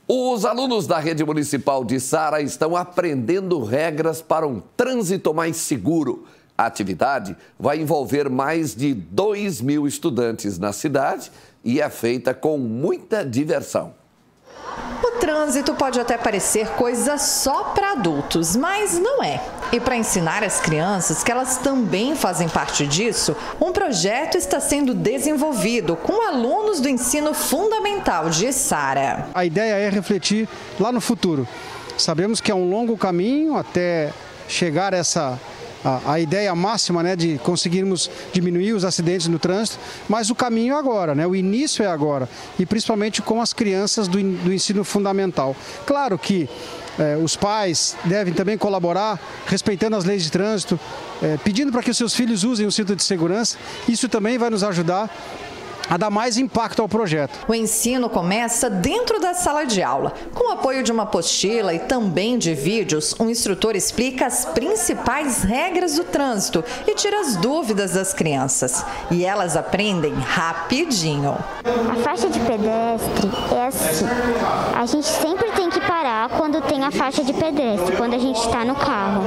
Os alunos da rede municipal de Sara estão aprendendo regras para um trânsito mais seguro. A atividade vai envolver mais de 2.000 estudantes na cidade e é feita com muita diversão. O trânsito pode até parecer coisa só para adultos, mas não é. E para ensinar as crianças que elas também fazem parte disso, um projeto está sendo desenvolvido com alunos do ensino fundamental de Sara. A ideia é refletir lá no futuro. Sabemos que é um longo caminho até chegar a ideia máxima, né, de conseguirmos diminuir os acidentes no trânsito, mas o caminho é agora, né, o início é agora, e principalmente com as crianças do ensino fundamental. Claro que os pais devem também colaborar, respeitando as leis de trânsito, pedindo para que os seus filhos usem o cinto de segurança. Isso também vai nos ajudar a dar mais impacto ao projeto. O ensino começa dentro da sala de aula. Com o apoio de uma apostila e também de vídeos, um instrutor explica as principais regras do trânsito e tira as dúvidas das crianças. E elas aprendem rapidinho. A faixa de pedestre é assim. A gente sempre tem que parar quando tem a faixa de pedestre, quando a gente está no carro.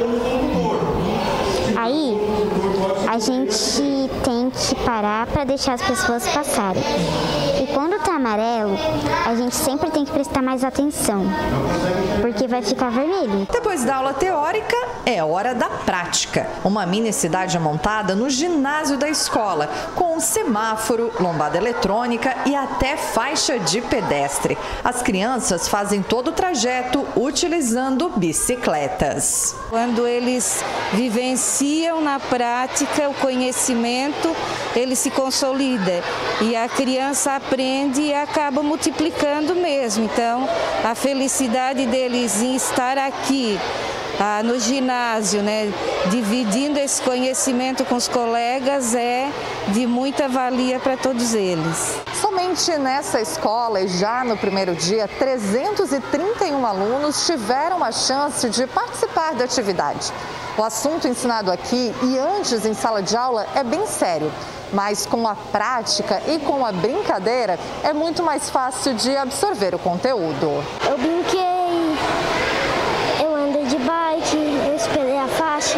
Aí, a gente tem que parar para deixar as pessoas passarem. E quando está amarelo, a gente sempre tem que prestar mais atenção, porque vai ficar vermelho. Depois da aula teórica, é hora da prática. Uma mini cidade montada no ginásio da escola, com semáforo, lombada eletrônica e até faixa de pedestre. As crianças fazem todo o trajeto utilizando bicicletas. Quando eles vivenciam na prática o conhecimento, ele se consolida e a criança aprende e acaba multiplicando mesmo. Então, a felicidade deles em estar aqui no ginásio, né, dividindo esse conhecimento com os colegas, é de muita valia para todos eles. Somente nessa escola e já no primeiro dia, 331 alunos tiveram a chance de participar da atividade. O assunto ensinado aqui e antes em sala de aula é bem sério, mas com a prática e com a brincadeira é muito mais fácil de absorver o conteúdo. Eu brinquei, eu andei de bike, eu esperei a faixa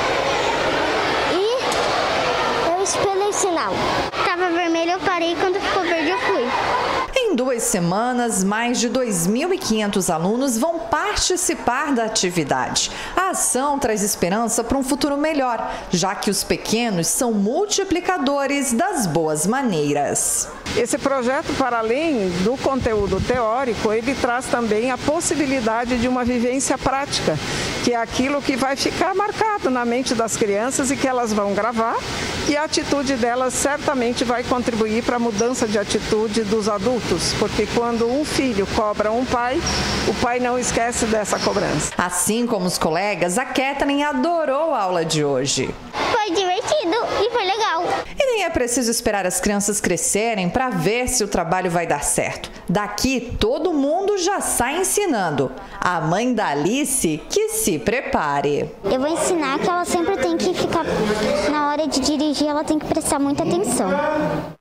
e eu esperei o sinal. Tava vermelho, eu parei, quando ficou verde eu fui. Em 2 semanas, mais de 2.500 alunos vão participar da atividade. A ação traz esperança para um futuro melhor, já que os pequenos são multiplicadores das boas maneiras. Esse projeto, para além do conteúdo teórico, ele traz também a possibilidade de uma vivência prática, que é aquilo que vai ficar marcado na mente das crianças e que elas vão gravar, e a atitude delas certamente vai contribuir para a mudança de atitude dos adultos, porque quando um filho cobra um pai, o pai não esquece dessa cobrança. Assim como os colegas, a Kathleen adorou a aula de hoje. Foi divertido e foi legal. E nem é preciso esperar as crianças crescerem para ver se o trabalho vai dar certo. Daqui todo mundo já sai ensinando. A mãe da Alice que se prepare. Eu vou ensinar que ela sempre tem que ficar, na hora de dirigir, ela tem que prestar muita atenção.